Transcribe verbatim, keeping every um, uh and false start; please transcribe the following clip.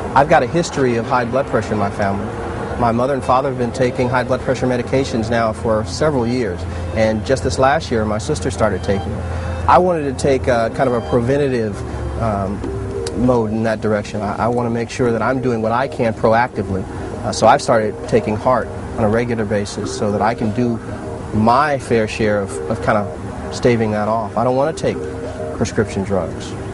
I've got a history of high blood pressure in my family. My mother and father have been taking high blood pressure medications now for several years, and just this last year my sister started taking it. I wanted to take a, kind of a preventative um, mode in that direction. I, I want to make sure that I'm doing what I can proactively. Uh, so I've started taking heart on a regular basis so that I can do my fair share of, of kind of staving that off. I don't want to take prescription drugs.